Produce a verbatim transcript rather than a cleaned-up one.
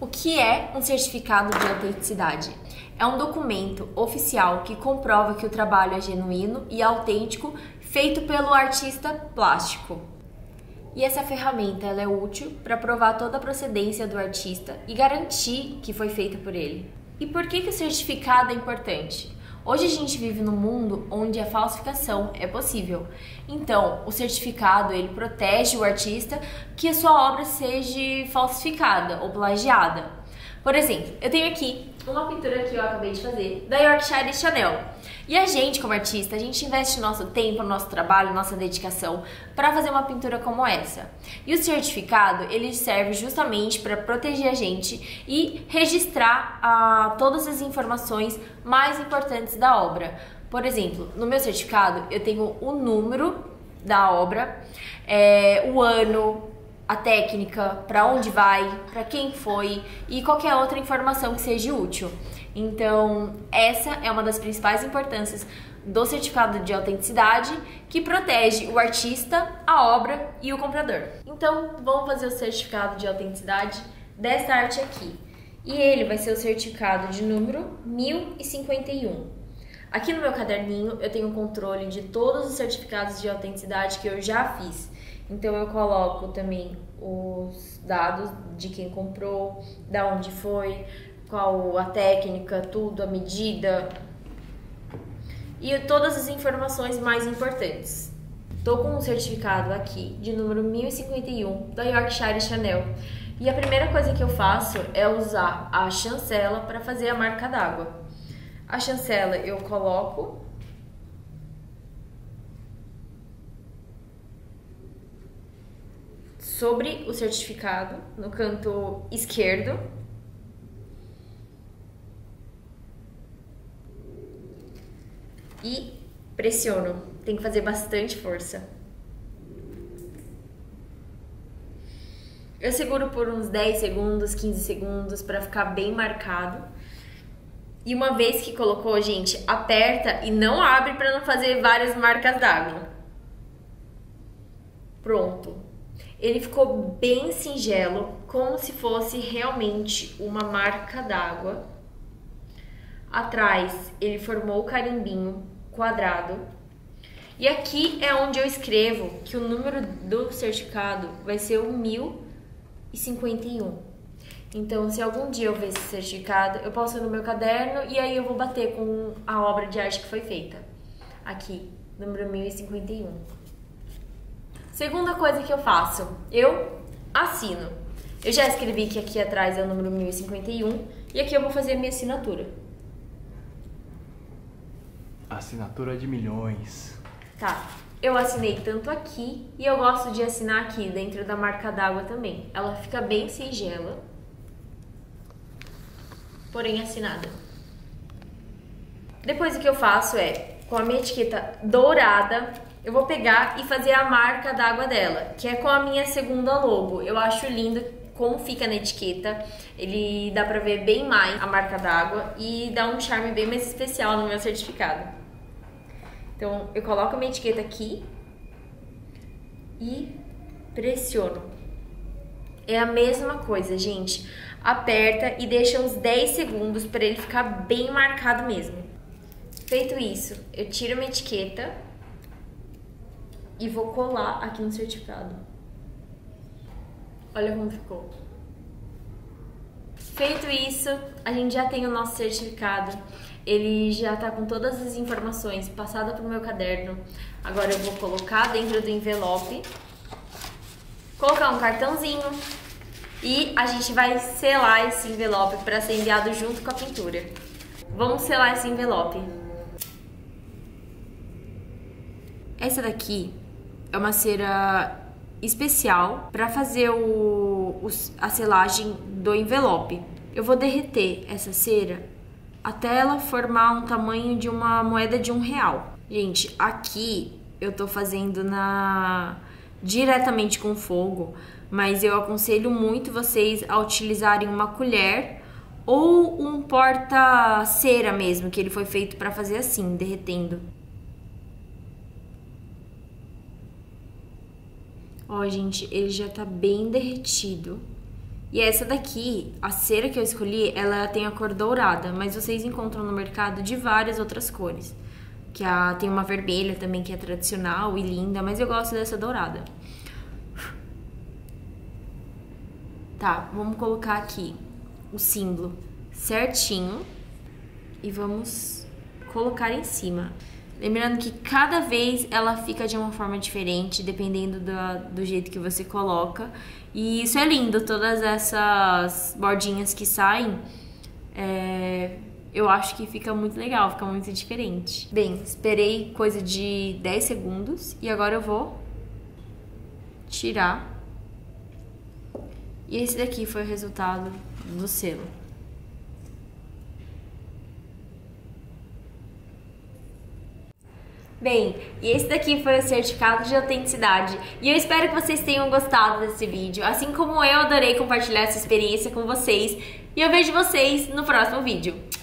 O que é um certificado de autenticidade? É um documento oficial que comprova que o trabalho é genuíno e autêntico, feito pelo artista plástico. E essa ferramenta ela é útil para provar toda a procedência do artista e garantir que foi feita por ele. E por que que o certificado é importante? Hoje a gente vive num mundo onde a falsificação é possível. Então, o certificado ele protege o artista que a sua obra seja falsificada ou plagiada. Por exemplo, eu tenho aqui uma pintura que eu acabei de fazer da Yorkshire Chanel. E a gente, como artista, a gente investe nosso tempo, nosso trabalho, nossa dedicação para fazer uma pintura como essa. E o certificado, ele serve justamente para proteger a gente e registrar ah, todas as informações mais importantes da obra. Por exemplo, no meu certificado, eu tenho o número da obra, é, o ano, a técnica, para onde vai, para quem foi e qualquer outra informação que seja útil. Então, essa é uma das principais importâncias do certificado de autenticidade, que protege o artista, a obra e o comprador. Então, vamos fazer o certificado de autenticidade dessa arte aqui. E ele vai ser o certificado de número mil e cinquenta e um. Aqui no meu caderninho eu tenho controle de todos os certificados de autenticidade que eu já fiz. Então eu coloco também os dados de quem comprou, da onde foi, qual a técnica, tudo, a medida e todas as informações mais importantes. Tô com um certificado aqui de número mil e cinquenta e um da Yorkshire Chanel. E a primeira coisa que eu faço é usar a chancela para fazer a marca d'água. A chancela eu coloco sobre o certificado, no canto esquerdo. E pressiono. Tem que fazer bastante força. Eu seguro por uns dez segundos, quinze segundos para ficar bem marcado. E uma vez que colocou, gente, aperta e não abre para não fazer várias marcas d'água. Pronto. Ele ficou bem singelo, como se fosse realmente uma marca d'água. Atrás, ele formou o carimbinho quadrado. E aqui é onde eu escrevo que o número do certificado vai ser o mil e cinquenta e um. Então, se algum dia eu ver esse certificado, eu posso ir no meu caderno e aí eu vou bater com a obra de arte que foi feita. Aqui, número mil e cinquenta e um. Segunda coisa que eu faço, eu assino. Eu já escrevi que aqui atrás é o número mil e cinquenta e um e aqui eu vou fazer a minha assinatura. Assinatura de milhões. Tá, eu assinei tanto aqui e eu gosto de assinar aqui dentro da marca d'água também. Ela fica bem singela, porém assinada. Depois o que eu faço é, com a minha etiqueta dourada, eu vou pegar e fazer a marca d'água dela, que é com a minha segunda logo. Eu acho lindo como fica na etiqueta, ele dá pra ver bem mais a marca d'água e dá um charme bem mais especial no meu certificado. Então, eu coloco a minha etiqueta aqui e pressiono. É a mesma coisa, gente. Aperta e deixa uns dez segundos para ele ficar bem marcado mesmo. Feito isso, eu tiro a minha etiqueta e vou colar aqui no certificado. Olha como ficou. Feito isso, a gente já tem o nosso certificado. Ele já tá com todas as informações passadas pro meu caderno. Agora eu vou colocar dentro do envelope, colocar um cartãozinho e a gente vai selar esse envelope para ser enviado junto com a pintura. Vamos selar esse envelope. Essa daqui é uma cera especial para fazer o, o, a selagem do envelope. Eu vou derreter essa cera até ela formar um tamanho de uma moeda de um real. Gente, aqui eu tô fazendo na diretamente com fogo, mas eu aconselho muito vocês a utilizarem uma colher ou um porta-cera mesmo, que ele foi feito para fazer assim, derretendo. Ó, gente, ele já tá bem derretido. E essa daqui, a cera que eu escolhi, ela tem a cor dourada, mas vocês encontram no mercado de várias outras cores. Que a, tem uma vermelha também que é tradicional e linda, mas eu gosto dessa dourada. Tá, vamos colocar aqui o símbolo certinho e vamos colocar em cima. Lembrando que cada vez ela fica de uma forma diferente, dependendo do, do jeito que você coloca. E isso é lindo, todas essas bordinhas que saem, é, eu acho que fica muito legal, fica muito diferente. Bem, esperei coisa de dez segundos e agora eu vou tirar. E esse daqui foi o resultado do selo. Bem, e esse daqui foi o certificado de autenticidade. E eu espero que vocês tenham gostado desse vídeo. Assim como eu adorei compartilhar essa experiência com vocês. E eu vejo vocês no próximo vídeo.